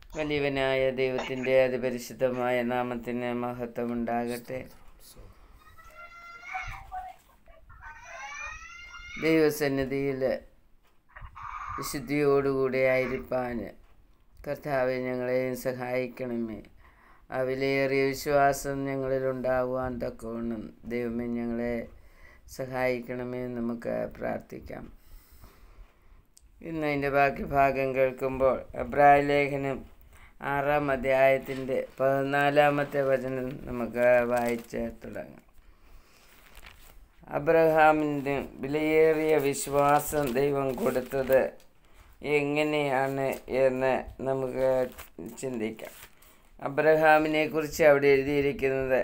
വലിയവനായ ദൈവത്തിൻ്റെ അതിപരിശുദ്ധമായ നാമത്തിന് മഹത്വമുണ്ടാകട്ടെ. ദൈവസന്നിധിയിൽ വിശുദ്ധിയോടുകൂടി ആയിരിക്കാൻ കർത്താവെ ഞങ്ങളെയും സഹായിക്കണമേ. ആ വിലയേറിയ വിശ്വാസം ഞങ്ങളിലുണ്ടാകുവാൻ തക്കവണ്ണം ദൈവമേ ഞങ്ങളെ സഹായിക്കണമേ. നമുക്ക് പ്രാർത്ഥിക്കാം. ഇന്ന് അതിൻ്റെ ബാക്കി ഭാഗം കേൾക്കുമ്പോൾ എബ്രായ ലേഖനം 6-ാം അധ്യായത്തിൻ്റെ 14-ാമത്തെ വചനം നമുക്ക് വായിച്ച് തുടങ്ങാം. അബ്രഹാമിന് വിലയേറിയ വിശ്വാസം ദൈവം കൊടുത്തത് എങ്ങനെയാണ് എന്ന് നമുക്ക് ചിന്തിക്കാം. അബ്രഹാമിനെ കുറിച്ച് അവിടെ എഴുതിയിരിക്കുന്നത്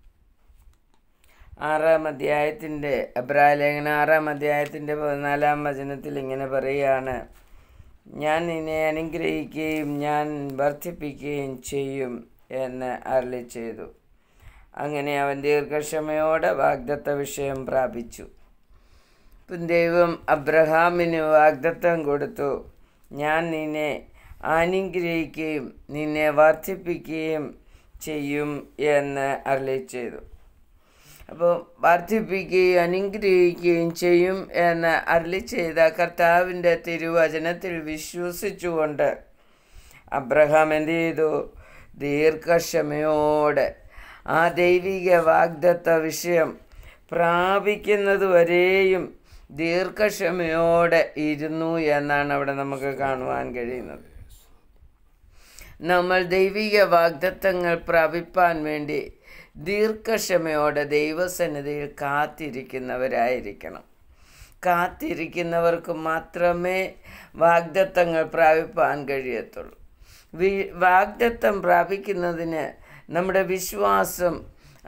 6-ാം അധ്യായത്തിൻ്റെ എബ്രായ ലേഖനം 6-ാം അധ്യായത്തിൻ്റെ 14-ാം വചനത്തിൽ ഇങ്ങനെ പറയുകയാണ്: ഞാൻ നിന്നെ അനുഗ്രഹിക്കുകയും ഞാൻ വർദ്ധിപ്പിക്കുകയും ചെയ്യും എന്ന് അരുളി ചെയ്തു. അങ്ങനെ അവൻ ദീർഘക്ഷമയോടെ വാഗ്ദത്ത വിഷയം പ്രാപിച്ചു. ദൈവം അബ്രഹാമിന് വാഗ്ദത്തം കൊടുത്തു, ഞാൻ നിന്നെ അനുഗ്രഹിക്കുകയും നിന്നെ വർദ്ധിപ്പിക്കുകയും ചെയ്യും എന്ന് അരുളി ചെയ്തു. അപ്പോൾ വർദ്ധിപ്പിക്കുകയും അനുഗ്രഹിക്കുകയും ചെയ്യും എന്ന് അരുളി ചെയ്ത കർത്താവിൻ്റെ തിരുവചനത്തിൽ വിശ്വസിച്ചുകൊണ്ട് അബ്രഹാം എന്ത് ചെയ്തു? ദീർഘക്ഷമയോടെ ആ ദൈവിക വാഗ്ദത്ത വിഷയം പ്രാപിക്കുന്നതുവരെയും ദീർഘക്ഷമയോടെ ഇരുന്നു എന്നാണ് അവിടെ നമുക്ക് കാണുവാൻ കഴിയുന്നത്. നമ്മൾ ദൈവിക വാഗ്ദത്തങ്ങൾ പ്രാപിപ്പാൻ വേണ്ടി ദീർഘക്ഷമയോടെ ദൈവസന്നിധിയിൽ കാത്തിരിക്കുന്നവരായിരിക്കണം. കാത്തിരിക്കുന്നവർക്ക് മാത്രമേ വാഗ്ദത്തങ്ങൾ പ്രാപിപ്പാൻ കഴിയത്തുള്ളൂ. വാഗ്ദത്തം പ്രാപിക്കുന്നതിന് നമ്മുടെ വിശ്വാസം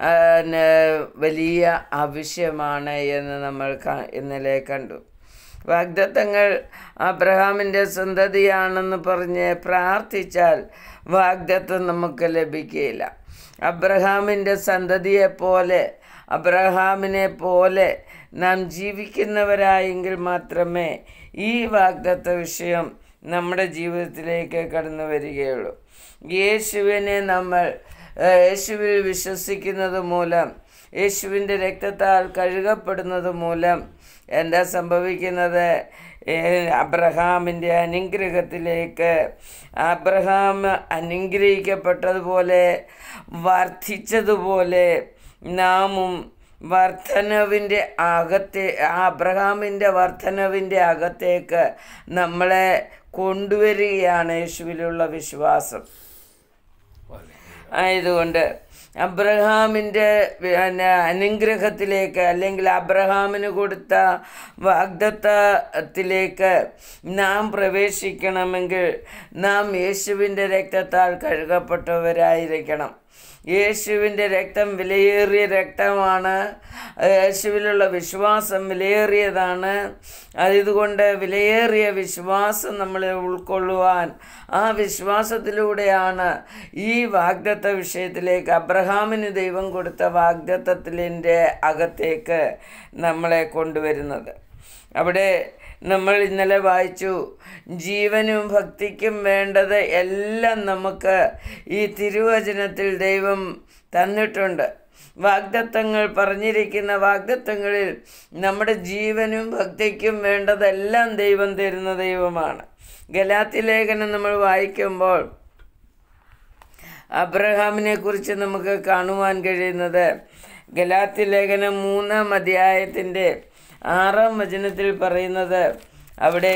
വലിയ ആവശ്യമാണ് എന്ന് നമ്മൾ ഇന്നലെ കണ്ടു. വാഗ്ദത്തങ്ങൾ അബ്രഹാമിൻ്റെ സന്തതിയാണെന്ന് പറഞ്ഞ് പ്രാർത്ഥിച്ചാൽ വാഗ്ദത്തം നമുക്ക് ലഭിക്കുകയില്ല. അബ്രഹാമിൻ്റെ സന്തതിയെപ്പോലെ അബ്രഹാമിനെ പോലെ നാം ജീവിക്കുന്നവരായെങ്കിൽ മാത്രമേ ഈ വാഗ്ദത്ത വിഷയം നമ്മുടെ ജീവിതത്തിലേക്ക് കടന്നു വരികയുള്ളൂ. യേശുവിൽ വിശ്വസിക്കുന്നത് മൂലം, യേശുവിൻ്റെ രക്തത്താൽ കഴുകപ്പെടുന്നത് മൂലം എന്താ സംഭവിക്കുന്നത്? അബ്രഹാമിൻ്റെ അനുഗ്രഹത്തിലേക്ക് അബ്രഹാം അനുഗ്രഹിക്കപ്പെട്ടതുപോലെ വർദ്ധിച്ചതുപോലെ നാമും വർധനവിൻ്റെ അബ്രഹാമിൻ്റെ വർധനവിൻ്റെ അകത്തേക്ക് നമ്മളെ കൊണ്ടുവരികയാണ് യേശുവിലുള്ള വിശ്വാസം. ആയതുകൊണ്ട് അബ്രഹാമിൻ്റെ അനുഗ്രഹത്തിലേക്ക് അല്ലെങ്കിൽ അബ്രഹാമിന് കൊടുത്ത വാഗ്ദത്തത്തിലേക്ക് നാം പ്രവേശിക്കണമെങ്കിൽ നാം യേശുവിൻ്റെ രക്തത്താൽ കഴുകപ്പെട്ടവരായിരിക്കണം. യേശുവിൻ്റെ രക്തം വിലയേറിയ രക്തമാണ്. യേശുവിലുള്ള വിശ്വാസം വിലയേറിയതാണ്. അതുകൊണ്ട് വിലയേറിയ വിശ്വാസം നമ്മളെ ഉൾക്കൊള്ളുവാൻ ആ വിശ്വാസത്തിലൂടെയാണ് ഈ വാഗ്ദത്ത വിഷയത്തിലേക്ക് അബ്രഹാമിന് ദൈവം കൊടുത്ത വാഗ്ദത്തത്തിൻ്റെ അകത്തേക്ക് നമ്മളെ കൊണ്ടുവരുന്നത്. അവിടെ നമ്മൾ ഇന്നലെ വായിച്ചു, ജീവനും ഭക്തിക്കും വേണ്ടത് എല്ലാം നമുക്ക് ഈ തിരുവചനത്തിൽ ദൈവം തന്നിട്ടുണ്ട്. വാഗ്ദത്തങ്ങൾ പറഞ്ഞിരിക്കുന്ന വാഗ്ദത്തങ്ങളിൽ നമ്മുടെ ജീവനും ഭക്തിക്കും വേണ്ടതെല്ലാം ദൈവം തരുന്ന ദൈവമാണ്. ഗലാത്യ ലേഖനം നമ്മൾ വായിക്കുമ്പോൾ അബ്രഹാമിനെ കുറിച്ച് നമുക്ക് കാണുവാൻ കഴിയുന്നത് ഗലാത്യ ലേഖനം 3-ാം അധ്യായത്തിൻ്റെ 6-ാം വചനത്തിൽ പറയുന്നത്, അവിടെ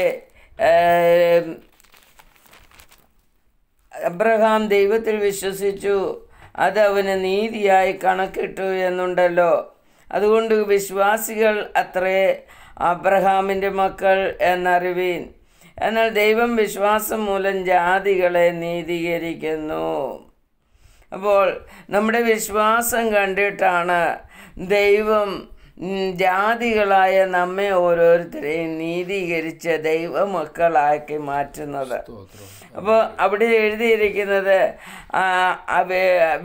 അബ്രഹാം ദൈവത്തിൽ വിശ്വസിച്ചു, അത് അവന് നീതിയായി കണക്കിട്ടു എന്നുണ്ടല്ലോ. അതുകൊണ്ട് വിശ്വാസികൾ അത്രേ അബ്രഹാമിൻ്റെ മക്കൾ എന്നറിവീൻ. എന്നാൽ ദൈവം വിശ്വാസം മൂലം ജാതികളെ നീതീകരിക്കുന്നു. അപ്പോൾ നമ്മുടെ വിശ്വാസം കണ്ടിട്ടാണ് ദൈവം ജാതികളായ നമ്മെ ഓരോരുത്തരെയും നീതീകരിച്ച് ദൈവമക്കളാക്കി മാറ്റുന്നത്. അപ്പോൾ അവിടെ എഴുതിയിരിക്കുന്നത്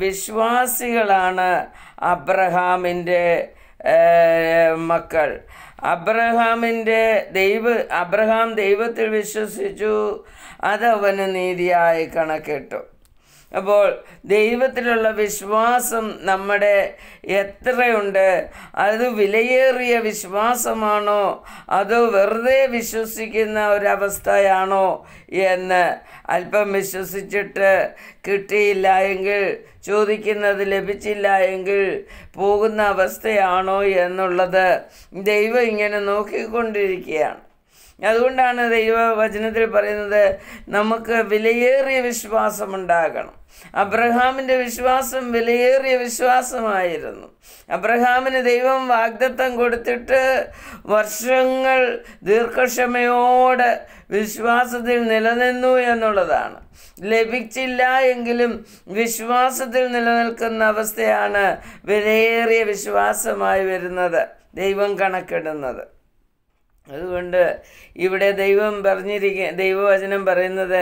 വിശ്വാസികളാണ് അബ്രഹാമിൻ്റെ മക്കൾ. അബ്രഹാം ദൈവത്തിൽ വിശ്വസിച്ചു, അതവന് നീതിയായി കണക്കിട്ടു. അപ്പോൾ ദൈവത്തിലുള്ള വിശ്വാസം നമ്മുടെ എത്രയുണ്ട്? അത് വിലയേറിയ വിശ്വാസമാണോ അതോ വെറുതെ വിശ്വസിക്കുന്ന ഒരവസ്ഥയാണോ എന്ന് അല്പം വിശ്വസിച്ചിട്ട് കിട്ടിയില്ല എങ്കിൽ, ചോദിക്കുന്നത് ലഭിച്ചില്ല എങ്കിൽ പോകുന്ന അവസ്ഥയാണോ എന്നുള്ളത് ദൈവം ഇങ്ങനെ നോക്കിക്കൊണ്ടിരിക്കുകയാണ്. അതുകൊണ്ടാണ് ദൈവവചനത്തിൽ പറയുന്നത് നമുക്ക് വിലയേറിയ വിശ്വാസമുണ്ടാകണം. അബ്രഹാമിൻ്റെ വിശ്വാസം വിലയേറിയ വിശ്വാസമായിരുന്നു. അബ്രഹാമിന് ദൈവം വാഗ്ദത്തം കൊടുത്തിട്ട് വർഷങ്ങൾ ദീർഘക്ഷമയോടെ വിശ്വാസത്തിൽ നിലനിന്നു എന്നുള്ളതാണ്. ലഭിച്ചില്ല എങ്കിലും വിശ്വാസത്തിൽ നിലനിൽക്കുന്ന അവസ്ഥയാണ് വിലയേറിയ വിശ്വാസമായി വരുന്നത്, ദൈവം കണക്കിടുന്നത്. അതുകൊണ്ട് ഇവിടെ ദൈവവചനം പറയുന്നത്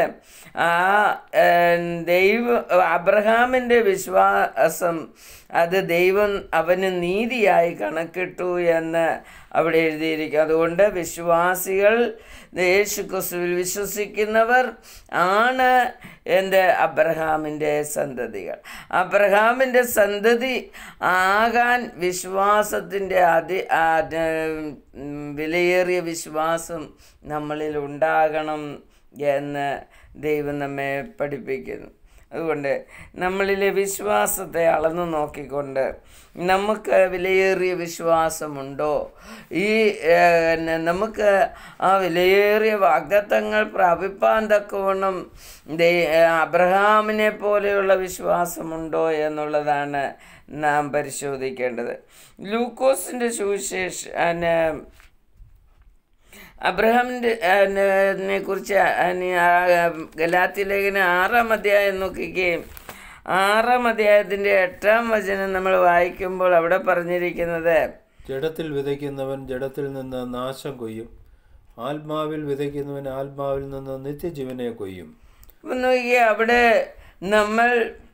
അബ്രഹാമിൻ്റെ വിശ്വാസം അത് ദൈവം അവന് നീതിയായി കണക്കിട്ടു എന്ന് അവിടെ എഴുതിയിരിക്കും. അതുകൊണ്ട് വിശ്വാസികൾ, യേശുക്രിസ്തുവിൽ വിശ്വസിക്കുന്നവർ ആണ് അബ്രഹാമിൻ്റെ സന്തതികൾ. അബ്രഹാമിൻ്റെ സന്തതി ആകാൻ വിശ്വാസത്തിൻ്റെ വിലയേറിയ വിശ്വാസം നമ്മളിൽ ഉണ്ടാകണം എന്ന് ദൈവം നമ്മെ പഠിപ്പിക്കുന്നു. അതുകൊണ്ട് നമ്മളിലെ വിശ്വാസത്തെ അളന്നു നോക്കിക്കൊണ്ട് നമുക്ക് വിലയേറിയ വിശ്വാസമുണ്ടോ, നമുക്ക് ആ വിലയേറിയ വാഗ്ദത്തങ്ങൾ പ്രാപിപ്പാൻ തക്കവണ്ണം അബ്രഹാമിനെ പോലെയുള്ള വിശ്വാസമുണ്ടോ എന്നുള്ളതാണ് നാം പരിശോധിക്കേണ്ടത്. ലൂക്കോസിൻ്റെ സുവിശേഷം അബ്രഹാമിനെ കുറിച്ച് ഗലാത്യ ലേഖനം 6-ാം അധ്യായം നോക്കുകയും 6-ാം അധ്യായത്തിൻ്റെ 8-ാം വചനം നമ്മൾ വായിക്കുമ്പോൾ അവിടെ പറഞ്ഞിരിക്കുന്നത്, ജഡത്തിൽ വിതയ്ക്കുന്നവൻ ജഡത്തിൽ നിന്ന് നാശം കൊയ്യും, ആത്മാവിൽ വിതയ്ക്കുന്നവൻ ആത്മാവിൽ നിന്ന് നിത്യജീവനെ കൊയ്യും. നോക്കിയേ, അവിടെ നമ്മൾ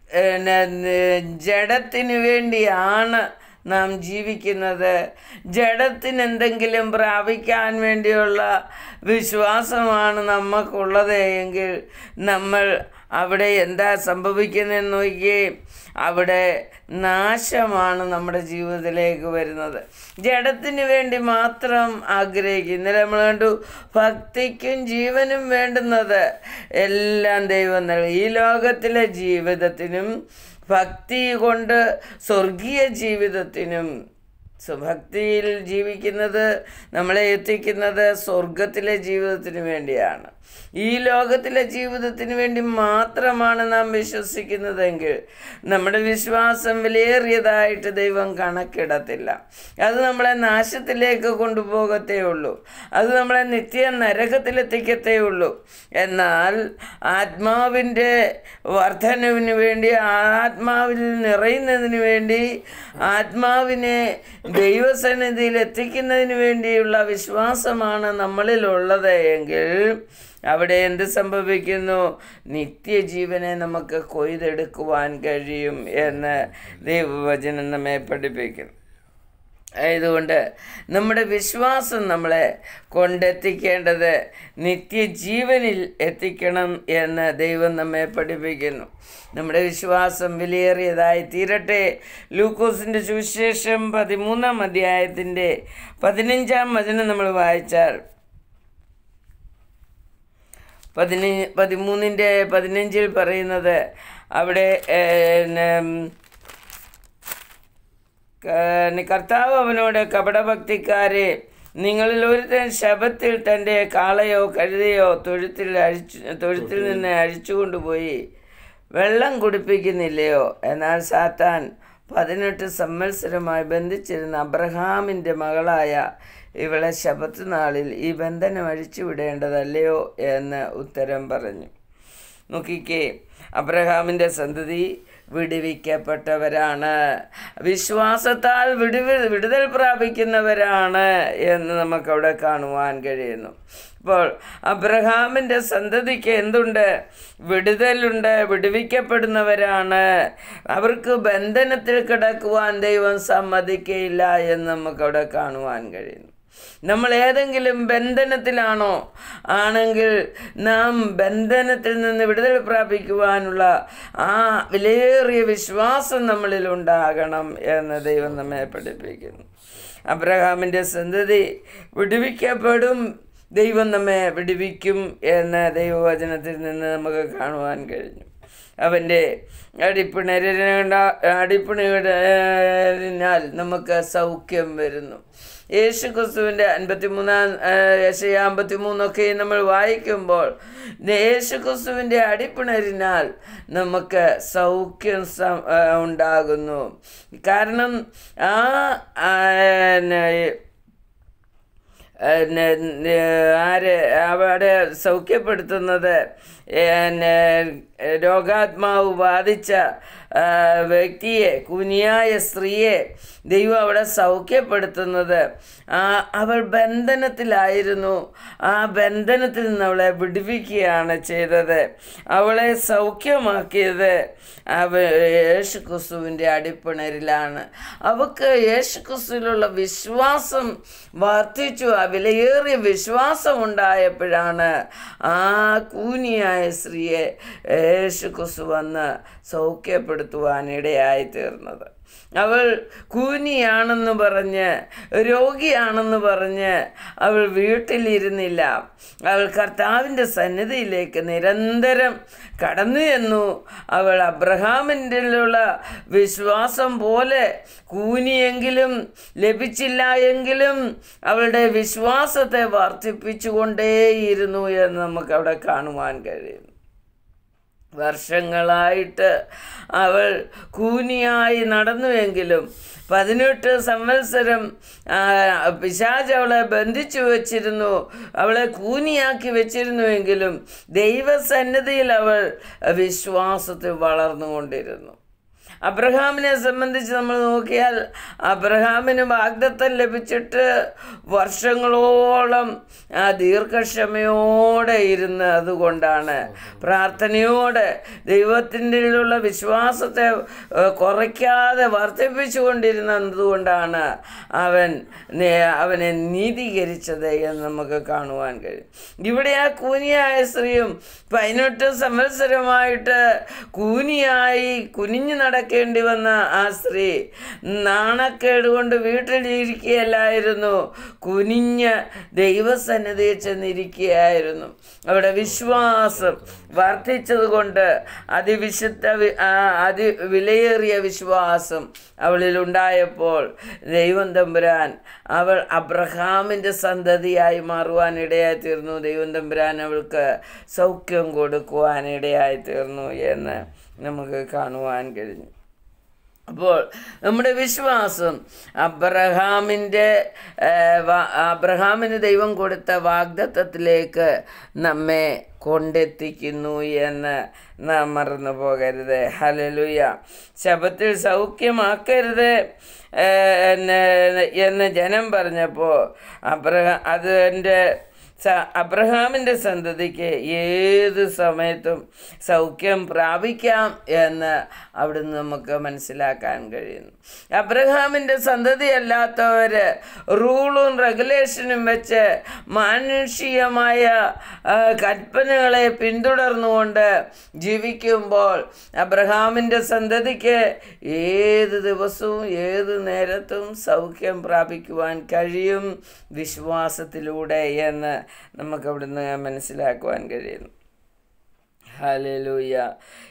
ജഡത്തിന് വേണ്ടിയാണ് നാം ജീവിക്കുന്നത്. ജഡത്തിന് എന്തെങ്കിലും പ്രാപിക്കാൻ വേണ്ടിയുള്ള വിശ്വാസമാണ് നമുക്കുള്ളത് എങ്കിൽ നമ്മൾ അവിടെ എന്താ സംഭവിക്കുന്നതെന്ന് നോക്കിയേ, അവിടെ നാശമാണ് നമ്മുടെ ജീവിതത്തിലേക്ക് വരുന്നത്. ജഡത്തിന് വേണ്ടി മാത്രം ആഗ്രഹിക്കുന്നില്ല. നമ്മൾ കണ്ടു, ഭക്തിക്കും ജീവനും വേണ്ടുന്നത് എല്ലാം ദൈവം നൽകി. ഈ ലോകത്തിലെ ജീവിതത്തിനും ഭക്തി കൊണ്ട് സ്വർഗീയ ജീവിതത്തിനും, ഭക്തിയിൽ ജീവിക്കുന്നത് നമ്മളെ എത്തിക്കുന്നത് സ്വർഗത്തിലെ ജീവിതത്തിന് വേണ്ടിയാണ്. ഈ ലോകത്തിലെ ജീവിതത്തിന് വേണ്ടി മാത്രമാണ് നാം വിശ്വസിക്കുന്നതെങ്കിൽ നമ്മുടെ വിശ്വാസം വിലയേറിയതായിട്ട് ദൈവം കണക്കിടത്തില്ല. അത് നമ്മളെ നാശത്തിലേക്ക് കൊണ്ടുപോകത്തേ ഉള്ളൂ, അത് നമ്മളെ നിത്യ നരകത്തിലെത്തിക്കത്തേ ഉള്ളൂ. എന്നാൽ ആത്മാവിൻ്റെ വർധനവിന് വേണ്ടി, ആത്മാവിൽ നിറയുന്നതിന് വേണ്ടി, ആത്മാവിനെ ദൈവസന്നിധിയിൽ എത്തിക്കുന്നതിന് വേണ്ടിയുള്ള വിശ്വാസമാണ് നമ്മളിലുള്ളത് എങ്കിൽ അവിടെ എന്ത് സംഭവിക്കുന്നു? നിത്യജീവനെ നമുക്ക് കൊയ്തെടുക്കുവാൻ കഴിയും എന്ന് ദൈവവചനം നമ്മെ പഠിപ്പിക്കുന്നു. ആയതുകൊണ്ട് നമ്മുടെ വിശ്വാസം നമ്മളെ കൊണ്ടെത്തിക്കേണ്ടത് നിത്യജീവനിൽ എത്തിക്കണം എന്ന് ദൈവം നമ്മെ പഠിപ്പിക്കുന്നു. നമ്മുടെ വിശ്വാസം വിലയേറിയതായി തീരട്ടെ. ലൂക്കോസിൻ്റെ സുവിശേഷം 13-ാം അധ്യായത്തിൻ്റെ 15-ാം വചനം നമ്മൾ വായിച്ചാൽ 13-15 പറയുന്നത്, അവിടെ കർത്താവ് അവനോട്, കപടഭക്തിക്കാരെ, നിങ്ങളിൽ ഒരുത്തൻ ശബത്തിൽ തൻ്റെ കാളയോ കഴുതയോ തൊഴുത്തിൽ നിന്ന് അഴിച്ചുകൊണ്ടുപോയി വെള്ളം കുടിപ്പിക്കുന്നില്ലയോ? എന്നാൽ സാത്താൻ 18 സംവത്സരമായി ബന്ധിച്ചിരുന്ന അബ്രഹാമിൻ്റെ മകളായ ഇവളെ ശബത്ത് നാളിൽ ഈ ബന്ധനം അഴിച്ചുവിടേണ്ടതല്ലയോ എന്ന് ഉത്തരം പറഞ്ഞു. നോക്കിക്കേ, അബ്രഹാമിൻ്റെ സന്തതി വിടുവിക്കപ്പെട്ടവരാണ്, വിശ്വാസത്താൽ വിടുതൽ പ്രാപിക്കുന്നവരാണ് എന്ന് നമുക്കവിടെ കാണുവാൻ കഴിയുന്നു. അപ്പോൾ അബ്രഹാമിൻ്റെ സന്തതിക്ക് എന്തുണ്ട്? വിടുതലുണ്ട്, വിടുവിക്കപ്പെടുന്നവരാണ്. അവർക്ക് ബന്ധനത്തിൽ കിടക്കുവാൻ ദൈവം സമ്മതിക്കയില്ല എന്ന് നമുക്കവിടെ കാണുവാൻ കഴിയുന്നു. നമ്മൾ ഏതെങ്കിലും ബന്ധനത്തിലാണോ ആണെങ്കിൽ നാം ബന്ധനത്തിൽ നിന്ന് വിടുതൽ പ്രാപിക്കുവാനുള്ള ആ വിലയേറിയ വിശ്വാസം നമ്മളിൽ ഉണ്ടാകണം എന്ന് ദൈവം നമ്മെ പഠിപ്പിക്കുന്നു. അബ്രഹാമിൻ്റെ സന്തതി വിടുവിക്കപ്പെടും, ദൈവം നമ്മെ വിടുവിക്കും എന്ന് ദൈവവചനത്തിൽ നിന്ന് നമുക്ക് കാണുവാൻ കഴിഞ്ഞു. അവൻ്റെ അടിപ്പിണരിനാൽ നമുക്ക് സൗഖ്യം വരുന്നു. യേശു ക്രിസ്തുവിൻ്റെ 53 നമ്മൾ വായിക്കുമ്പോൾ യേശു ക്രിസ്തുവിൻ്റെ അടിപ്പിണരിനാൽ നമുക്ക് സൗഖ്യം ഉണ്ടാകുന്നു. കാരണം അവിടെ സൗഖ്യപ്പെടുത്തുന്നത് രോഗാത്മാവ് ബാധിച്ച വ്യക്തിയെ, കുനിയായ സ്ത്രീയെ ദൈവം അവിടെ സൗഖ്യപ്പെടുത്തുന്നത് അവൾ ബന്ധനത്തിലായിരുന്നു. ആ ബന്ധനത്തിൽ നിന്ന് അവളെ വിടുവിക്കുകയാണ് ചെയ്തത്. അവളെ സൗഖ്യമാക്കിയത് യേശു ക്രിസ്തുവിൻ്റെ അടിപ്പിണരിലാണ്. അവൾക്ക് യേശു ക്രിസ്തുവിലുള്ള വിശ്വാസം വർദ്ധിച്ചു. ആ വിലയേറിയ വിശ്വാസം ഉണ്ടായപ്പോഴാണ് ആ കൂനിയായ സ്ത്രീയെ യേശു ക്രിസ്തു വന്ന് സൗഖ്യപ്പെടുത്തുവാനിടയായി തീർന്നത്. അവൾ കൂനിയാണെന്ന് പറഞ്ഞ്, രോഗിയാണെന്ന് പറഞ്ഞ് അവൾ വീട്ടിലിരുന്നില്ല. അവൾ കർത്താവിൻ്റെ സന്നിധിയിലേക്ക് നിരന്തരം കടന്നു ചെന്നു. അവൾ അബ്രഹാമിൻ്റെയുള്ള വിശ്വാസം പോലെ കൂനിയെങ്കിലും ലഭിച്ചില്ല എങ്കിലും അവളുടെ വിശ്വാസത്തെ വർദ്ധിപ്പിച്ചുകൊണ്ടേയിരുന്നു എന്ന് നമുക്കവിടെ കാണുവാൻ കഴിയും. വർഷങ്ങളായിട്ട് അവൾ കൂനിയായി നടന്നുവെങ്കിലും 18 സംവത്സരം പിശാച് അവളെ ബന്ധിച്ചു വച്ചിരുന്നു, അവളെ കൂനിയാക്കി വെച്ചിരുന്നുവെങ്കിലും ദൈവസന്നിധിയിൽ അവൾ വിശ്വാസത്തിൽ വളർന്നുകൊണ്ടിരുന്നു. അബ്രഹാമിനെ സംബന്ധിച്ച് നമ്മൾ നോക്കിയാൽ അബ്രഹാമിന് വാഗ്ദത്തം ലഭിച്ചിട്ട് വർഷങ്ങളോളം ദീർഘക്ഷമയോടെ ഇരുന്ന്, അതുകൊണ്ടാണ് പ്രാർത്ഥനയോടെ ദൈവത്തിൻ്റെയുള്ള വിശ്വാസത്തെ കുറയ്ക്കാതെ വർദ്ധിപ്പിച്ചുകൊണ്ടിരുന്നതുകൊണ്ടാണ് അവനെ നീതീകരിച്ചത് എന്ന് നമുക്ക് കാണുവാൻ കഴിയും. ഇവിടെ ആ കൂനിയായ സ്ത്രീയും 18 സംവത്സരമായിട്ട് കൂനിയായി കുനിഞ്ഞു നടക്കേണ്ടി വന്ന ആ സ്ത്രീ നാണക്കേട് കൊണ്ട് വീട്ടിലിരിക്കുകയല്ലായിരുന്നു, കുനിഞ്ഞ് ദൈവസന്നിധിയിൽ ചെന്നിരിക്കുകയായിരുന്നു. അവിടെ വിശ്വാസം വർദ്ധിച്ചതുകൊണ്ട് വിലയേറിയ വിശ്വാസം അവളിലുണ്ടായപ്പോൾ ദൈവം തമ്പുരാൻ അവൾ അബ്രഹാമിൻ്റെ സന്തതിയായി മാറുവാനിടയായി തീർന്നു. ദൈവം തമ്പുരാൻ അവൾക്ക് സൗഖ്യം കൊടുക്കുവാനിടയായി തീർന്നു എന്ന് നമുക്ക് കാണുവാൻ കഴിഞ്ഞു. അപ്പോൾ നമ്മുടെ വിശ്വാസം അബ്രഹാമിന് ദൈവം കൊടുത്ത വാഗ്ദത്തത്തിലേക്ക് നമ്മെ കൊണ്ടെത്തിക്കുന്നു എന്ന് നാം മറന്നു പോകരുത്. ഹല്ലേലൂയ. ശബ്ബത്തിൽ സൗഖ്യമാക്കരുത് എന്ന് ജനം പറഞ്ഞപ്പോൾ അബ്രഹാമിൻ്റെ സന്തതിക്ക് ഏത് സമയത്തും സൗഖ്യം പ്രാപിക്കാം എന്ന് അവിടുന്ന് നമുക്ക് മനസ്സിലാക്കാൻ കഴിയുന്നു. അബ്രഹാമിൻ്റെ സന്തതി അല്ലാത്തവർ റൂളും റെഗുലേഷനും വെച്ച് മാനുഷികമായ കൽപ്പനകളെ പിന്തുടർന്നുകൊണ്ട് ജീവിക്കുമ്പോൾ അബ്രഹാമിൻ്റെ സന്തതിക്ക് ഏത് ദിവസവും ഏത് നേരത്തും സൗഖ്യം പ്രാപിക്കുവാൻ കഴിയും വിശ്വാസത്തിലൂടെ എന്ന് നമുക്കവിടുന്ന് മനസ്സിലാക്കുവാൻ കഴിയുന്നു. ഹല്ലേലൂയ.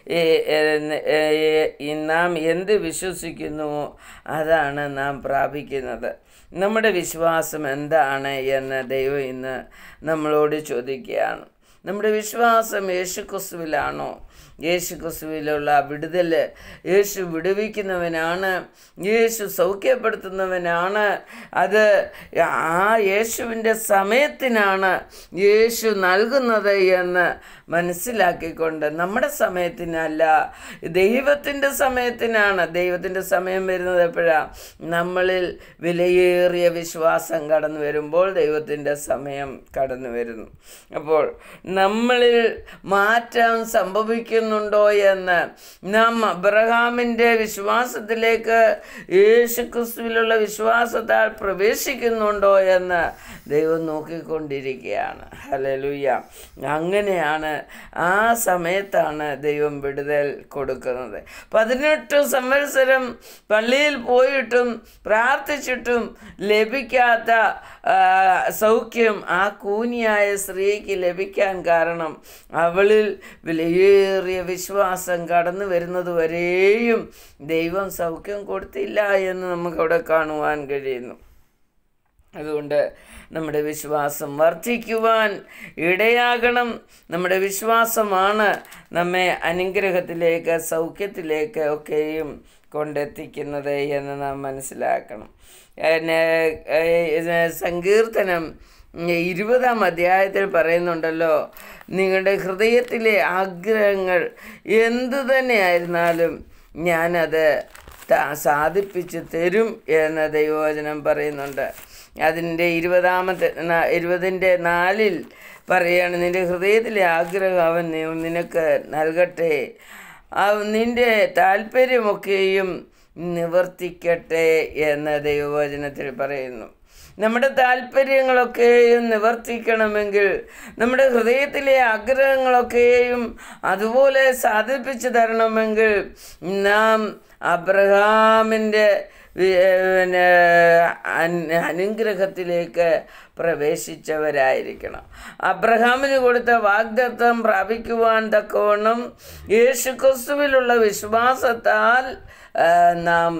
നാം എന്ത് വിശ്വസിക്കുന്നുവോ അതാണ് നാം പ്രാപിക്കുന്നത്. നമ്മുടെ വിശ്വാസം എന്താണ് എന്ന് ദൈവം ഇന്ന് നമ്മളോട് ചോദിക്കുകയാണ്. നമ്മുടെ വിശ്വാസം യേശുക്രിസ്തുവിലാണോ? യേശുക്രിസ്തുവിലുള്ള വിടുതൽ, യേശു വിടുവിക്കുന്നവനാണ്, യേശു സൗഖ്യപ്പെടുത്തുന്നവനാണ്. അത് ആ യേശുവിൻ്റെ സമയത്തിനാണ് യേശു നൽകുന്നത് എന്ന് മനസ്സിലാക്കിക്കൊണ്ട് നമ്മുടെ സമയത്തിനല്ല, ദൈവത്തിൻ്റെ സമയത്തിനാണ്. ദൈവത്തിൻ്റെ സമയം വരുന്നത് എപ്പോഴാണ്? നമ്മളിൽ വിലയേറിയ വിശ്വാസം കടന്നു വരുമ്പോൾ ദൈവത്തിൻ്റെ സമയം കടന്നു വരുന്നു. അപ്പോൾ നമ്മളിൽ മാറ്റം സംഭവിക്കുന്നുണ്ടോ എന്ന്, നാം അബ്രഹാമിൻ്റെ വിശ്വാസത്തിലേക്ക് യേശുക്രിസ്തുവിലുള്ള വിശ്വാസത്താൽ പ്രവേശിക്കുന്നുണ്ടോ എന്ന് ദൈവം നോക്കിക്കൊണ്ടിരിക്കുകയാണ്. ഹല്ലേലൂയ. അങ്ങനെയാണ്, ആ സമയത്താണ് ദൈവം വിടുതൽ കൊടുക്കുന്നത്. 18 സംവത്സരം പള്ളിയിൽ പോയിട്ടും പ്രാർത്ഥിച്ചിട്ടും ലഭിക്കാത്ത സൗഖ്യം ആ കൂനിയായ സ്ത്രീക്ക് ലഭിക്കാൻ കാരണം അവളിൽ വിലയേറിയ വിശ്വാസം കടന്നു വരുന്നത് വരെയും ദൈവം സൗഖ്യം കൊടുത്തില്ല എന്ന് നമുക്കവിടെ കാണുവാൻ കഴിയുന്നു. അതുകൊണ്ട് നമ്മുടെ വിശ്വാസം വർദ്ധിക്കുവാൻ ഇടയാകണം. നമ്മുടെ വിശ്വാസമാണ് നമ്മെ അനുഗ്രഹത്തിലേക്ക്, സൗഖ്യത്തിലേക്ക് ഒക്കെയും കൊണ്ടെത്തിക്കുന്നത് എന്ന് നാം മനസ്സിലാക്കണം. സങ്കീർത്തനം 20-ാം അധ്യായത്തിൽ പറയുന്നുണ്ടല്ലോ, നിങ്ങളുടെ ഹൃദയത്തിലെ ആഗ്രഹങ്ങൾ എന്തു തന്നെയായിരുന്നാലും ഞാനത് സാധിപ്പിച്ച് തരും എന്ന് ദൈവവചനം പറയുന്നുണ്ട്. അതിൻ്റെ 20-ന്റെ 4 പറയാണ്, നിൻ്റെ ഹൃദയത്തിലെ ആഗ്രഹം അവൻ നിനക്ക് നൽകട്ടെ, നിൻ്റെ താല്പര്യമൊക്കെയും നിവർത്തിക്കട്ടെ എന്ന് ദൈവവചനത്തിൽ പറയുന്നു. നമ്മുടെ താല്പര്യങ്ങളൊക്കെയും നിവർത്തിക്കണമെങ്കിൽ, നമ്മുടെ ഹൃദയത്തിലെ ആഗ്രഹങ്ങളൊക്കെയും അതുപോലെ സാധിപ്പിച്ചു തരണമെങ്കിൽ നാം അബ്രഹാമിൻ്റെ അനുഗ്രഹത്തിലേക്ക് പ്രവേശിച്ചവരായിരിക്കണം. അബ്രഹാമിന് കൊടുത്ത വാഗ്ദത്തം പ്രാപിക്കുവാൻ തക്കവണ്ണം യേശുക്രിസ്തുവിലുള്ള വിശ്വാസത്താൽ നാം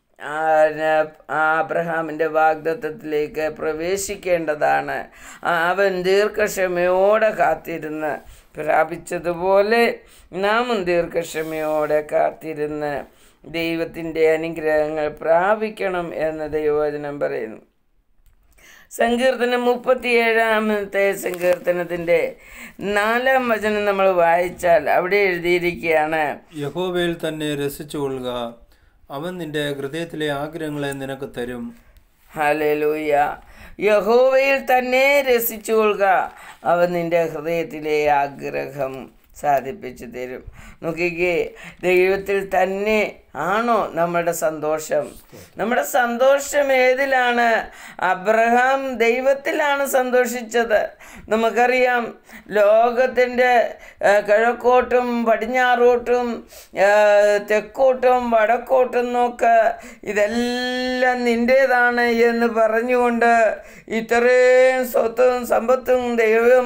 അബ്രഹാമിൻ്റെ വാഗ്ദത്തത്തിലേക്ക് പ്രവേശിക്കേണ്ടതാണ്. അവൻ ദീർഘക്ഷമയോടെ കാത്തിരുന്ന് പ്രാപിച്ചതുപോലെ നാമും ദീർഘക്ഷമയോടെ കാത്തിരുന്ന് ദൈവത്തിൻ്റെ അനുഗ്രഹങ്ങൾ പ്രാപിക്കണം എന്ന് ദൈവവചനം പറയുന്നു. സങ്കീർത്തനം 37-ാമത്തെ സങ്കീർത്തനത്തിൻ്റെ 4-ാം വചനം നമ്മൾ വായിച്ചാൽ അവിടെ എഴുതിയിരിക്കുകയാണ്, യഹോവയിൽ തന്നെ രസിച്ചുകൊള്ളുക, അവൻ നിന്റെ ഹൃദയത്തിലെ ആഗ്രഹങ്ങളെ നിനക്ക് തരും. ഹല്ലേലൂയ. യഹോവയിൽ തന്നെ രസിച്ചുകൊള്ളുക, അവൻ നിന്റെ ഹൃദയത്തിലെ ആഗ്രഹം സാധിപ്പിച്ചു തരും. നോക്കിക്കേ, ദൈവത്തിൽ തന്നെ ആണോ നമ്മുടെ സന്തോഷം? നമ്മുടെ സന്തോഷം ഏതിലാണ്? അബ്രഹാം ദൈവത്തിലാണ് സന്തോഷിച്ചത്. നമുക്കറിയാം, ലോകത്തിൻ്റെ കിഴക്കോട്ടും പടിഞ്ഞാറോട്ടും തെക്കോട്ടും വടക്കോട്ടും നോക്ക്, ഇതെല്ലാം നിൻ്റേതാണ് എന്ന് പറഞ്ഞുകൊണ്ട് ഇത്രയും സ്വത്തും സമ്പത്തും ദൈവം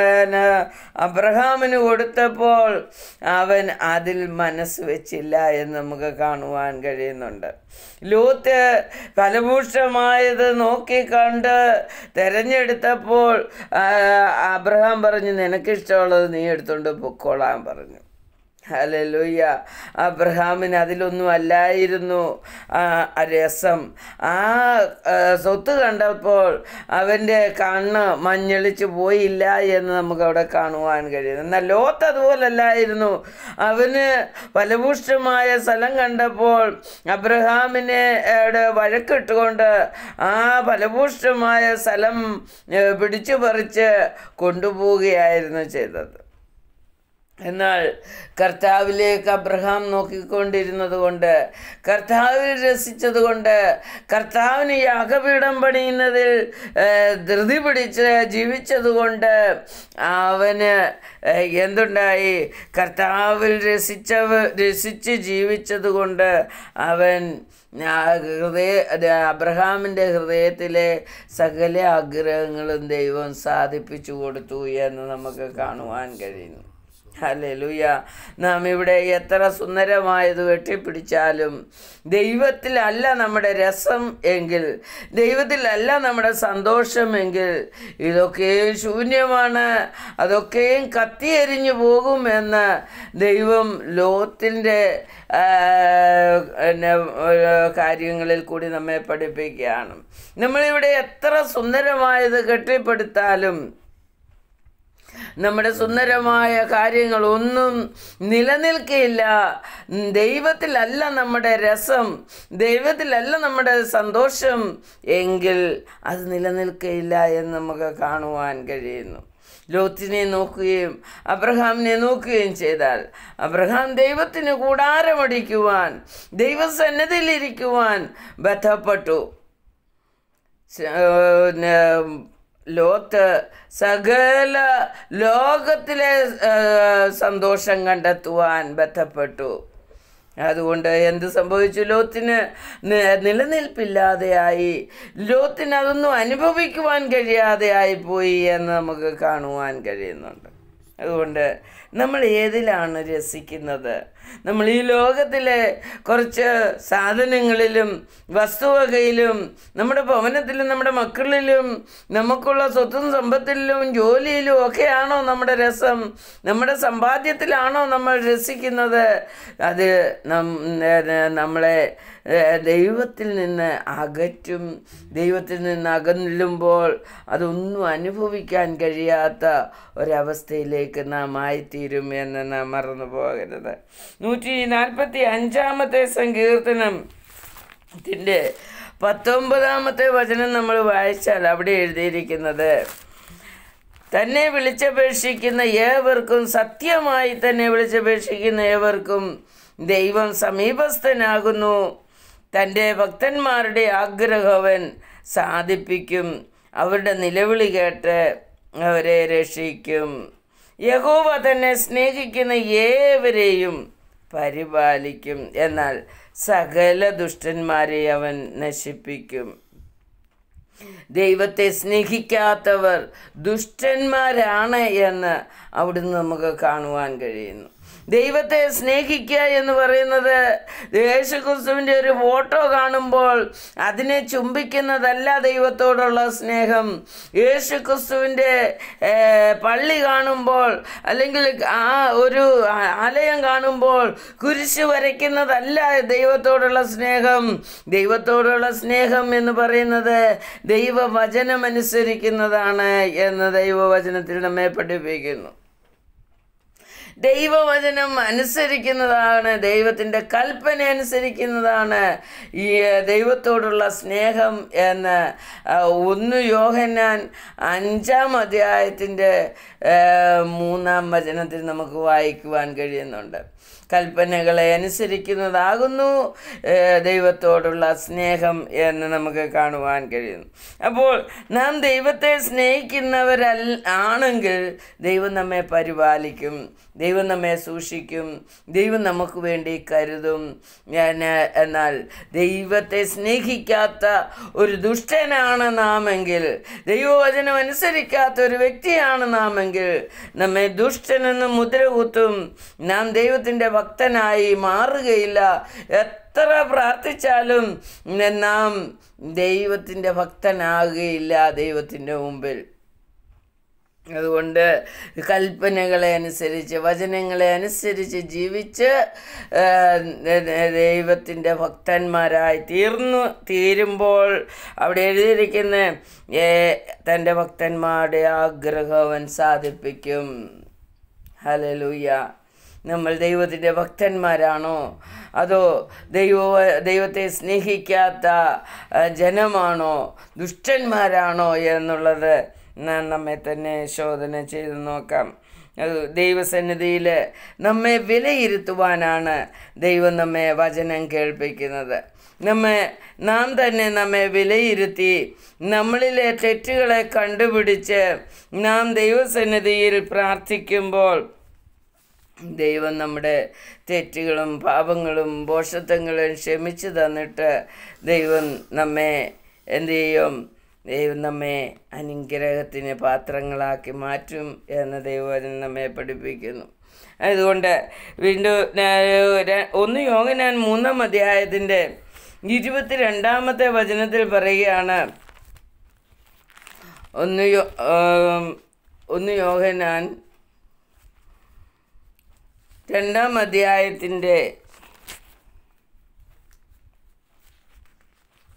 അബ്രഹാമിന് കൊടുത്തപ്പോൾ അവൻ അതിൽ മനസ്സ് വെച്ചില്ല എന്ന് നമുക്ക് കാണുവാൻ കഴിയുന്നുണ്ട്. ലോത്ത് ഫലഭൂഷ്ടമായത് നോക്കിക്കണ്ട് തിരഞ്ഞെടുത്തപ്പോൾ അബ്രഹാം പറഞ്ഞു, നിനക്കിഷ്ടമുള്ളത് നീ എടുത്തുകൊണ്ട് പൊക്കോളാൻ പറഞ്ഞു. ഹല്ലേലൂയ. അബ്രഹാമിന് അതിലൊന്നും അല്ലായിരുന്നു രസം. ആ സ്വത്ത് കണ്ടപ്പോൾ അവൻ്റെ കണ്ണ് മഞ്ഞളിച്ച് പോയില്ല എന്ന് നമുക്കവിടെ കാണുവാൻ കഴിയും. എന്നാൽ ലോത്ത് അതുപോലല്ലായിരുന്നു. അവന് ഫലഭൂഷ്ടമായ സ്ഥലം കണ്ടപ്പോൾ അബ്രഹാമിനെ വഴക്കിട്ടുകൊണ്ട് ആ ഫലഭൂഷ്ടമായ സ്ഥലം പിടിച്ചു പറിച്ച് കൊണ്ടുപോവുകയായിരുന്നു ചെയ്തത്. എന്നാൽ കർത്താവിലേക്ക് അബ്രഹാം നോക്കിക്കൊണ്ടിരുന്നത് കൊണ്ട്, കർത്താവിൽ രസിച്ചതുകൊണ്ട്, കർത്താവിന് യാഗപീഠം പണിയുന്നതിൽ ധൃതി പിടിച്ച് ജീവിച്ചതുകൊണ്ട് അവന് എന്തുണ്ടായി? കർത്താവിൽ രസിച്ച് ജീവിച്ചതുകൊണ്ട് അവൻ അബ്രഹാമിൻ്റെ ഹൃദയത്തിലെ സകല ആഗ്രഹങ്ങളും ദൈവം സാധിപ്പിച്ചു കൊടുത്തു എന്ന് നമുക്ക് കാണുവാൻ കഴിയുന്നു. ഹല്ലേലൂയ. നാം ഇവിടെ എത്ര സുന്ദരമായത് വെട്ടിപ്പിടിച്ചാലും ദൈവത്തിലല്ല നമ്മുടെ രസം എങ്കിൽ, ദൈവത്തിലല്ല നമ്മുടെ സന്തോഷമെങ്കിൽ ഇതൊക്കെയും ശൂന്യമാണ്, അതൊക്കെയും കത്തിയെരിഞ്ഞു പോകുമെന്ന് ദൈവം ലോത്തിൻ്റെ കാര്യങ്ങളിൽ കൂടി നമ്മെ പഠിപ്പിക്കുകയാണ്. നമ്മളിവിടെ എത്ര സുന്ദരമായത് കെട്ടിപ്പടുത്താലും നമ്മുടെ സുന്ദരമായ കാര്യങ്ങളൊന്നും നിലനിൽക്കുകയില്ല. ദൈവത്തിലല്ല നമ്മുടെ രസം, ദൈവത്തിലല്ല നമ്മുടെ സന്തോഷം എങ്കിൽ അത് നിലനിൽക്കുകയില്ല എന്ന് നമുക്ക് കാണുവാൻ കഴിയുന്നു. ലോത്തിനെ നോക്കുകയും അബ്രഹാമിനെ നോക്കുകയും ചെയ്താൽ, അബ്രഹാം ദൈവത്തിന് കൂടാരമടിക്കുവാൻ, ദൈവസന്നിധിയിലിരിക്കുവാൻ ബന്ധപ്പെട്ടു. ലോത്ത് സകല ലോകത്തിലെ സന്തോഷം കണ്ടെത്തുവാൻ ബന്ധപ്പെട്ടു. അതുകൊണ്ട് എന്ത് സംഭവിച്ചു? ലോത്തിന് നിലനിൽപ്പില്ലാതെയായി, ലോത്തിന് അതൊന്നും അനുഭവിക്കുവാൻ കഴിയാതെയായി പോയി എന്ന് നമുക്ക് കാണുവാൻ കഴിയുന്നുണ്ട്. അതുകൊണ്ട് നമ്മൾ ഏതിലാണ് രസിക്കുന്നത്? നമ്മൾ ഈ ലോകത്തിലെ കുറച്ച് സാധനങ്ങളിലും വസ്തുവകയിലും നമ്മുടെ ഭവനത്തിലും നമ്മുടെ മക്കളിലും നമുക്കുള്ള സ്വത്തും സമ്പത്തിലും ജോലിയിലും ഒക്കെയാണോ നമ്മുടെ രസം? നമ്മുടെ സമ്പാദ്യത്തിലാണോ നമ്മൾ രസിക്കുന്നത്? അത് നമ്മളെ ദൈവത്തിൽ നിന്ന് അകറ്റും. ദൈവത്തിൽ നിന്ന് അകന്നുമ്പോൾ അതൊന്നും അനുഭവിക്കാൻ കഴിയാത്ത ഒരവസ്ഥയിലേക്ക് നാം ആയിത്തീരും എന്ന് നാം മറന്നു പോകരുത്. 145 സങ്കീർത്തനത്തിൻ്റെ 19 വചനം നമ്മൾ വായിച്ചാൽ അവിടെ എഴുതിയിരിക്കുന്നത്, തന്നെ വിളിച്ചപേക്ഷിക്കുന്ന ഏവർക്കും, സത്യമായി തന്നെ വിളിച്ചപേക്ഷിക്കുന്ന ഏവർക്കും ദൈവം സമീപസ്ഥനാകുന്നു. തൻ്റെ ഭക്തന്മാരുടെ ആഗ്രഹവൻ സാധിപ്പിക്കും. അവരുടെ നിലവിളി കേട്ട് അവരെ രക്ഷിക്കും. യഹോവ തന്നെ സ്നേഹിക്കുന്ന ഏവരെയും പരിപാലിക്കും, എന്നാൽ സകല ദുഷ്ടന്മാരെ അവൻ നശിപ്പിക്കും. ദൈവത്തെ സ്നേഹിക്കാത്തവർ ദുഷ്ടന്മാരാണ് എന്ന് അവിടുന്ന് നമുക്ക് കാണുവാൻ കഴിയുന്നു. ദൈവത്തെ സ്നേഹിക്കുക എന്ന് പറയുന്നത് യേശുക്രിസ്തുവിൻ്റെ ഒരു ഫോട്ടോ കാണുമ്പോൾ അതിനെ ചുംബിക്കുന്നതല്ല ദൈവത്തോടുള്ള സ്നേഹം. യേശുക്രിസ്തുവിൻ്റെ പള്ളി കാണുമ്പോൾ അല്ലെങ്കിൽ ആ ഒരു ആലയം കാണുമ്പോൾ കുരിശ് വരയ്ക്കുന്നതല്ല ദൈവത്തോടുള്ള സ്നേഹം. ദൈവത്തോടുള്ള സ്നേഹം എന്ന് പറയുന്നത് ദൈവവചനം അനുസരിക്കുന്നതാണ് എന്ന് ദൈവവചനത്തിൽ നമ്മെ പഠിപ്പിക്കുന്നു. ദൈവവചനം അനുസരിക്കുന്നതാണ്, ദൈവത്തിൻ്റെ കൽപ്പന അനുസരിക്കുന്നതാണ് ഈ ദൈവത്തോടുള്ള സ്നേഹം എന്ന് 1 യോഹന്നാൻ 5 3 നമുക്ക് വായിക്കുവാൻ കഴിയുന്നുണ്ട്. കൽപ്പനകളെ അനുസരിക്കുന്നതാകുന്നു ദൈവത്തോടുള്ള സ്നേഹം എന്ന് നമുക്ക് കാണുവാൻ കഴിയുന്നു. അപ്പോൾ നാം ദൈവത്തെ സ്നേഹിക്കുന്നവരാണെങ്കിൽ ദൈവം നമ്മെ പരിപാലിക്കും, ദൈവം നമ്മെ സൂക്ഷിക്കും, ദൈവം നമുക്ക് വേണ്ടി കരുതും. എന്നാൽ ദൈവത്തെ സ്നേഹിക്കാത്ത ഒരു ദുഷ്ടനാണ് നാമെങ്കിൽ, ദൈവവചനം അനുസരിക്കാത്ത ഒരു വ്യക്തിയാണ് നാമെങ്കിൽ നമ്മെ ദുഷ്ടനെന്ന് മുദ്ര കുത്തും. നാം ദൈവത്തിൻ്റെ ഭക്തനായി മാറുകയില്ല. എത്ര പ്രാർത്ഥിച്ചാലും നാം ദൈവത്തിൻ്റെ ഭക്തനാകുകയില്ല ദൈവത്തിൻ്റെ മുമ്പിൽ. അതുകൊണ്ട് കൽപ്പനകളെ അനുസരിച്ച്, വചനങ്ങളെ അനുസരിച്ച് ജീവിച്ച് ദൈവത്തിൻ്റെ ഭക്തന്മാരായി തീരുമ്പോൾ അവിടെ എഴുതിയിരിക്കുന്ന തൻ്റെ ഭക്തന്മാരുടെ ആഗ്രഹം അവൻ സാധിപ്പിക്കും. ഹല്ലേലൂയ. നമ്മൾ ദൈവത്തിൻ്റെ ഭക്തന്മാരാണോ അതോ ദൈവത്തെ സ്നേഹിക്കാത്ത ജനമാണോ, ദുഷ്ടന്മാരാണോ എന്നുള്ളത് നാം നമ്മെ തന്നെ ശോധന ചെയ്ത് നോക്കാം. ദൈവസന്നിധിയിൽ നമ്മെ വിലയിരുത്തുവാനാണ് ദൈവം നമ്മെ വചനം കേൾപ്പിക്കുന്നത്. നാം തന്നെ നമ്മെ വിലയിരുത്തി നമ്മളിലെ തെറ്റുകളെ കണ്ടുപിടിച്ച് നാം ദൈവസന്നിധിയിൽ പ്രാർത്ഥിക്കുമ്പോൾ ദൈവം നമ്മുടെ തെറ്റുകളും പാപങ്ങളും ഭോഷത്വങ്ങളും ക്ഷമിച്ചു തന്നിട്ട് ദൈവം നമ്മെ എന്തു ചെയ്യും? ദൈവം നമ്മെ അനുഗ്രഹത്തിന് പാത്രങ്ങളാക്കി മാറ്റും എന്ന് ദൈവവചനം നമ്മെ പഠിപ്പിക്കുന്നു. അതുകൊണ്ട് വീണ്ടും 1 യോഹന്നാൻ 3 22 വചനത്തിൽ പറയുകയാണ്, 1 യോഹന്നാൻ 2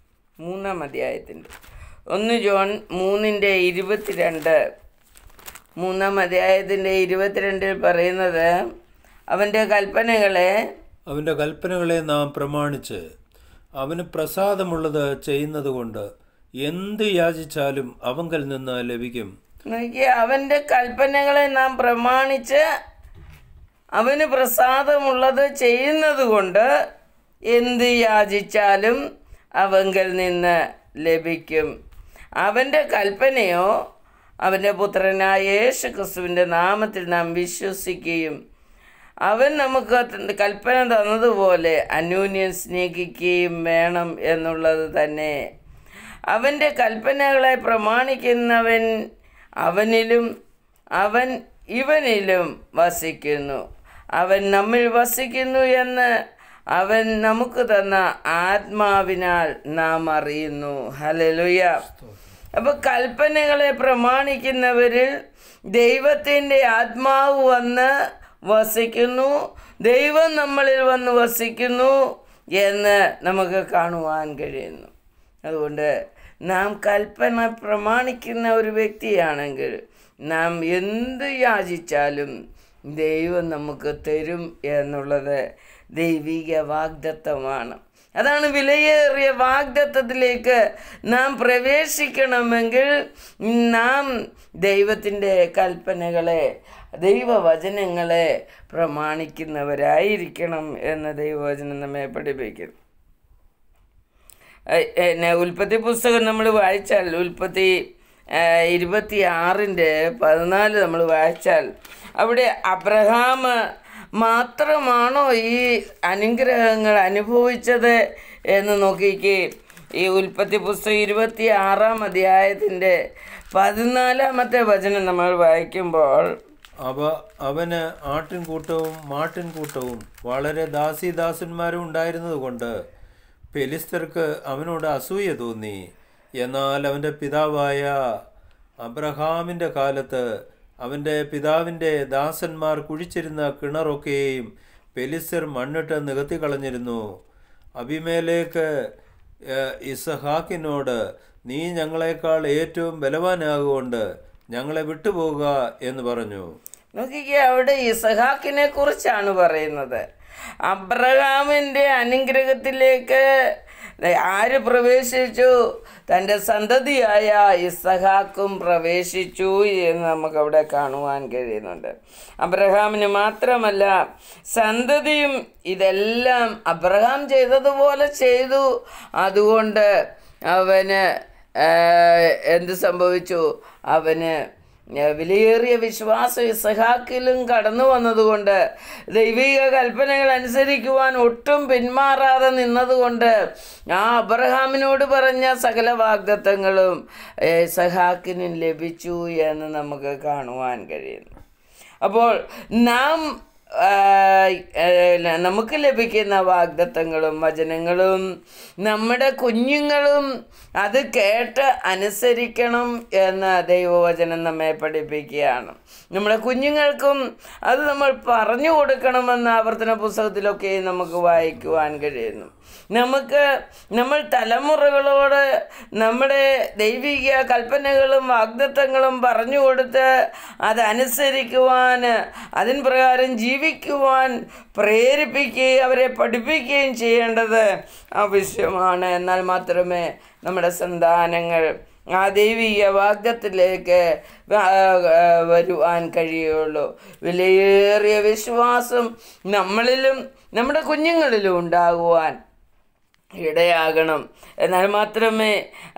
1 ജോൺ 3:22 3-ാം അധ്യായത്തിൻ്റെ 22 പറയുന്നത്, അവൻ്റെ കൽപ്പനകളെ നാം പ്രമാണിച്ച് അവന് പ്രസാദമുള്ളത് ചെയ്യുന്നത് കൊണ്ട് എന്ത് യാചിച്ചാലും അവങ്കൽ നിന്ന് ലഭിക്കും. അവൻ്റെ കൽപ്പനകളെ നാം പ്രമാണിച്ച് അവന് പ്രസാദമുള്ളത് ചെയ്യുന്നത് കൊണ്ട് എന്ത് യാചിച്ചാലും അവങ്കൽ നിന്ന് ലഭിക്കും. അവൻ്റെ കൽപ്പനയോ അവൻ്റെ പുത്രനായ യേശു ക്രിസ്തുവിൻ്റെ നാമത്തിൽ നാം വിശ്വസിക്കുകയും അവൻ നമുക്ക് കൽപ്പന തന്നതുപോലെ അന്യോന്യം സ്നേഹിക്കുകയും വേണം എന്നുള്ളത് തന്നെ. അവൻ്റെ കൽപ്പനകളെ പ്രമാണിക്കുന്നവൻ അവനിലും അവൻ ഇവനിലും വസിക്കുന്നു. അവൻ നമ്മിൽ വസിക്കുന്നു എന്ന് അവൻ നമുക്ക് തന്ന ആത്മാവിനാൽ നാം അറിയുന്നു. ഹല്ലേലൂയ. അപ്പോൾ കൽപ്പനകളെ പ്രമാണിക്കുന്നവരിൽ ദൈവത്തിൻ്റെ ആത്മാവ് വന്ന് വസിക്കുന്നു, ദൈവം നമ്മളിൽ വന്ന് വസിക്കുന്നു എന്ന് നമുക്ക് കാണുവാൻ കഴിയുന്നു. അതുകൊണ്ട് നാം കൽപ്പന പ്രമാണിക്കുന്ന ഒരു വ്യക്തിയാണെങ്കിൽ നാം എന്ത് യാചിച്ചാലും ദൈവം നമുക്ക് തരും എന്നുള്ളത് ദൈവിക വാഗ്ദത്തമാണ്. അതാണ് വിലയേറിയ വാഗ്ദത്തത്തിലേക്ക് നാം പ്രവേശിക്കണമെങ്കിൽ നാം ദൈവത്തിൻ്റെ കൽപ്പനകളെ, ദൈവവചനങ്ങളെ പ്രമാണിക്കുന്നവരായിരിക്കണം എന്ന് ദൈവവചനം നമ്മെ പഠിപ്പിക്കുന്നു. ഉൽപ്പത്തി പുസ്തകം നമ്മൾ വായിച്ചാൽ, ഉൽപ്പത്തി 26:14 നമ്മൾ വായിച്ചാൽ, അവിടെ അബ്രഹാം മാത്രമാണോ ഈ അനുഗ്രഹങ്ങൾ അനുഭവിച്ചത് എന്ന് നോക്കിക്കേ. ഈ ഉൽപ്പത്തി പുസ്തകം 26-ാം അധ്യായത്തിൻ്റെ 14-ാമത്തെ വചനം നമ്മൾ വായിക്കുമ്പോൾ, അവന് ആട്ടിൻകൂട്ടവും മാട്ടിൻകൂട്ടവും വളരെ ദാസീദാസന്മാരും ഉണ്ടായിരുന്നത് കൊണ്ട് ഫെലിസ്തർക്ക് അവനോട് അസൂയ തോന്നി. എന്നാൽ അവൻ്റെ പിതാവായ അബ്രഹാമിൻ്റെ കാലത്ത് അവൻ്റെ പിതാവിൻ്റെ ദാസന്മാർ കുഴിച്ചിരുന്ന കിണറൊക്കെയും ഫെലിസ്തർ മണ്ണിട്ട് നികത്തി കളഞ്ഞിരുന്നു. അബിമേലേക്ക് ഇസഹാക്കിനോട്, നീ ഞങ്ങളെക്കാൾ ഏറ്റവും ബലവാനാകൊണ്ട് ഞങ്ങളെ വിട്ടുപോകുക എന്ന് പറഞ്ഞു. നോക്കിക്കേ, അവിടെ ഇസഹാക്കിനെ കുറിച്ചാണ് പറയുന്നത്. അബ്രഹാമിൻ്റെ അനുഗ്രഹത്തിലേക്ക് ആര് പ്രവേശിച്ചു? തൻ്റെ സന്തതിയായ ഇസഹാക്കും പ്രവേശിച്ചു എന്ന് നമുക്കവിടെ കാണുവാൻ കഴിയുന്നുണ്ട്. അബ്രഹാമിന് മാത്രമല്ല, സന്തതിയും ഇതെല്ലാം അബ്രഹാം ചെയ്തതുപോലെ ചെയ്തു. അതുകൊണ്ട് അവന് എന്ത് സംഭവിച്ചു? അവന് വിലയേറിയ വിശ്വാസം ഇസഹാക്കിലും കടന്നു വന്നതുകൊണ്ട്, ദൈവിക കൽപ്പനകൾ അനുസരിക്കുവാൻ ഒട്ടും പിന്മാറാതെ നിന്നതുകൊണ്ട് ആ അബ്രഹാമിനോട് പറഞ്ഞ സകല വാഗ്ദത്തങ്ങളും ഇസഹാക്കിനും ലഭിച്ചു എന്ന് നമുക്ക് കാണുവാൻ കഴിയുന്നു. അപ്പോൾ നമുക്ക് ലഭിക്കുന്ന വാഗ്ദത്തങ്ങളും വചനങ്ങളും നമ്മുടെ കുഞ്ഞുങ്ങളും അത് കേട്ട് അനുസരിക്കണം എന്ന് ദൈവവചനം നമ്മെ പഠിപ്പിക്കുകയാണ്. നമ്മുടെ കുഞ്ഞുങ്ങൾക്കും അത് നമ്മൾ പറഞ്ഞു കൊടുക്കണമെന്ന് ആവർത്തന പുസ്തകത്തിലൊക്കെ നമുക്ക് വായിക്കുവാൻ കഴിയുന്നു. നമ്മൾ തലമുറകളോട് നമ്മുടെ ദൈവിക കൽപ്പനകളും വാഗ്ദത്തങ്ങളും പറഞ്ഞു കൊടുത്ത് അതനുസരിക്കുവാൻ, അതിന് പ്രകാരം ജീവിക്കുവാൻ പ്രേരിപ്പിക്കുകയും അവരെ പഠിപ്പിക്കുകയും ചെയ്യേണ്ടത് ആവശ്യമാണ്. എന്നാൽ മാത്രമേ നമ്മുടെ സന്താനങ്ങൾ ആ ദൈവിക വാഗ്ദത്തിലേക്ക് വരുവാൻ കഴിയുള്ളൂ. വിലയേറിയ വിശ്വാസം നമ്മളിലും നമ്മുടെ കുഞ്ഞുങ്ങളിലും ഉണ്ടാകുവാൻ ഇടയാകണം. എന്നാൽ മാത്രമേ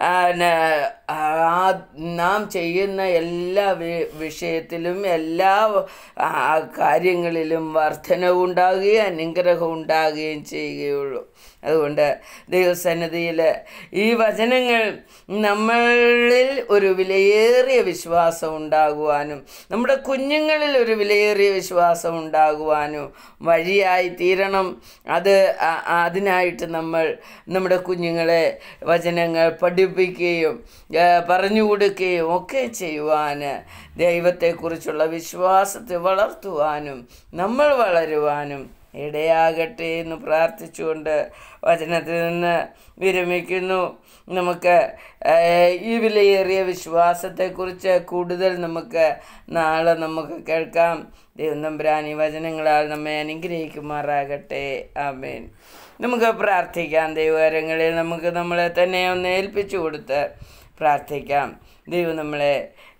നാം ചെയ്യുന്ന എല്ലാ വിഷയത്തിലും എല്ലാ കാര്യങ്ങളിലും വർധനവുണ്ടാകുകയും അനുഗ്രഹം ഉണ്ടാകുകയും ചെയ്യുകയുള്ളൂ. അതുകൊണ്ട് ദൈവസന്നിധിയിൽ ഈ വചനങ്ങൾ നമ്മളിൽ ഒരു വിലയേറിയ വിശ്വാസം ഉണ്ടാകുവാനും നമ്മുടെ കുഞ്ഞുങ്ങളിൽ ഒരു വിലയേറിയ വിശ്വാസം ഉണ്ടാകുവാനും വഴിയായി തീരണം. അതിനായിട്ട് നമ്മുടെ കുഞ്ഞുങ്ങളെ വചനങ്ങൾ പഠിപ്പിക്കുകയും പറഞ്ഞു കൊടുക്കുകയും ഒക്കെ ചെയ്യുവാൻ, ദൈവത്തെക്കുറിച്ചുള്ള വിശ്വാസത്തെ വളർത്തുവാനും നമ്മൾ വളരുവാനും ഇടയാകട്ടെ എന്ന് പ്രാർത്ഥിച്ചുകൊണ്ട് വചനത്തിൽ നിന്ന് വിരമിക്കുന്നു. നമുക്ക് ഈ വിലയേറിയ വിശ്വാസത്തെക്കുറിച്ച് കൂടുതൽ നമുക്ക് നാളെ നമുക്ക് കേൾക്കാം. ദൈവം തമ്പുരാൻ ഈ വചനങ്ങളാൽ നമ്മെ അനുഗ്രഹിക്കുമാറാകട്ടെ. ആമേൻ. നമുക്ക് പ്രാർത്ഥിക്കാം. ദൈവകരങ്ങളിൽ നമുക്ക് നമ്മളെ തന്നെ ഒന്ന് ഏൽപ്പിച്ചു കൊടുത്ത് പ്രാർത്ഥിക്കാം. ദൈവം നമ്മളെ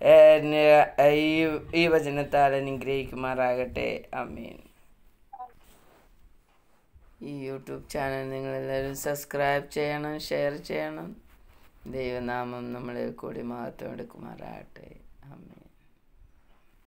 ഈ വചനത്താൽ അനുഗ്രഹിക്കുമാറാകട്ടെ. ആമേൻ. ഈ യൂട്യൂബ് ചാനൽ നിങ്ങളെല്ലാവരും സബ്സ്ക്രൈബ് ചെയ്യണം, ഷെയർ ചെയ്യണം. ദൈവനാമം നമ്മളെ കൂടി മഹത്വം എടുക്കുമാറാകട്ടെ. ആമേൻ.